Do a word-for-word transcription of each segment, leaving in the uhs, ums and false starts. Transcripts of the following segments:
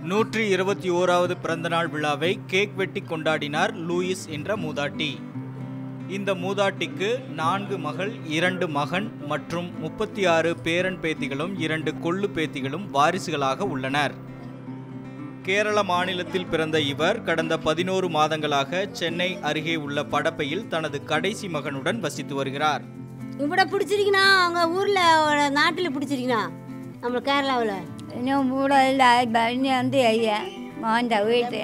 நூற்றி இருபத்தி ஓராவது பிறந்தநாள் விழாவை கேக் வெட்டி கொண்டாடினார் லூயிஸ் என்ற மூதாட்டி. இந்த மூதாட்டிக்கு நான்கு மகள், இரண்டு மகன் மற்றும் முப்பத்தி ஆறு பேரன் பேத்திகளும் இரண்டு கொள்ளு பேத்திகளும் வாரிசுகளாக உள்ளனர். கேரள மாநிலத்தில் பிறந்த இவர் கடந்த பதினோரு மாதங்களாக சென்னை அருகே உள்ள படப்பையில் தனது கடைசி மகனுடன் வசித்து வருகிறார். இவ்வளோ பிடிச்சிருக்கீங்களா? அவங்க ஊரில் நாட்டில் பிடிச்சிருக்கீங்களா? நம்ம கேரளாவில் இன்னும் கூட இல்லை. இன்னும் வந்து ஐயா மாண்ட வீட்டு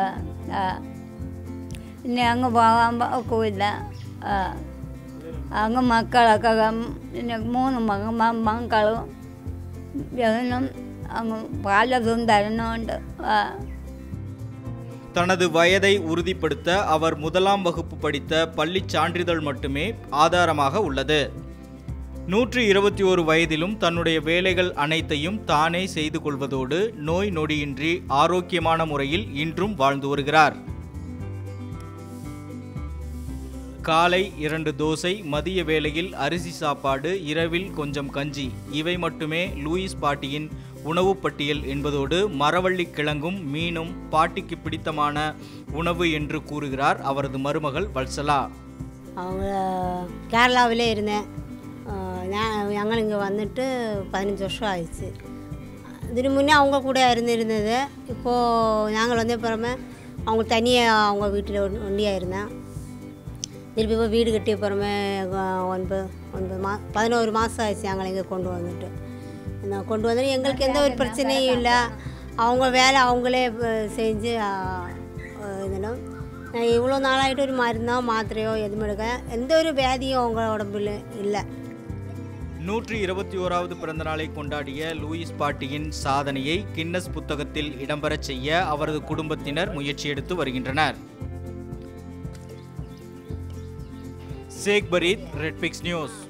இன்னும் அங்கே போகாமல் இல்லை. அங்கே மக்களൊക്കെ இன்னும் மூணு மக மக்களும் இன்னும் அங்கே பலதும் தரணுண்டு. தனது வயதை உறுதிப்படுத்த அவர் முதலாம் வகுப்பு படித்த பள்ளி சான்றிதழ் மட்டுமே ஆதாரமாக உள்ளது. நூற்றி இருபத்தி ஓரு வயதிலும் தன்னுடைய வேலைகள் அனைத்தையும் தானே செய்து கொள்வதோடு நோய் நொடியின்றி ஆரோக்கியமான முறையில் இன்றும் வாழ்ந்து வருகிறார். காலை இரண்டு தோசை, மதிய வேளையில் அரிசி சாப்பாடு, இரவில் கொஞ்சம் கஞ்சி, இவை மட்டுமே லூயிஸ் பாட்டியின் உணவு பட்டியல் என்பதோடு மரவள்ளி கிழங்கும் மீனும் பாட்டிக்கு பிடித்தமான உணவு என்று கூறுகிறார் அவரது மருமகள் வல்சலா. அவங்க கேரளாவிலே இருந்தேன். ഞങ്ങൾ இங்கே வந்துட்டு பதினஞ்சு வருஷம் ஆயிடுச்சு. இதுக்கு முன்னே அவங்க கூட இருந்திருந்தது. இப்போது நாங்கள் வந்த பிறமே அவங்க தனியாக அவங்க வீட்டில் ஒண்டியாக இருந்தேன். திருப்பி இப்போ வீடு கட்டிய பிறமே ஒன்பது ஒன்பது மா பதினோரு மாதம் ஆயிடுச்சு எங்களை இங்கே கொண்டு வந்துட்டு. நான் கொண்டு வந்து எங்களுக்கு எந்த ஒரு பிரச்சனையும் இல்லை. அவங்க வேலை அவங்களே செஞ்சு இதெல்லாம் நான் இவ்வளோ நாளாகிட்டு ஒரு மருந்தோ மாத்திரையோ எதுவும் எடுக்க எந்த ஒரு வியாதியும் அவங்க உடம்புல இல்லை. நூற்றி இருபத்தி ஓராவது பிறந்த நாளை கொண்டாடிய லூயிஸ் பாட்டியின் சாதனையை கின்னஸ் புத்தகத்தில் இடம்பெறச் செய்ய அவரது குடும்பத்தினர் முயற்சி எடுத்து வருகின்றனர். Sheikh Farid, red pix news.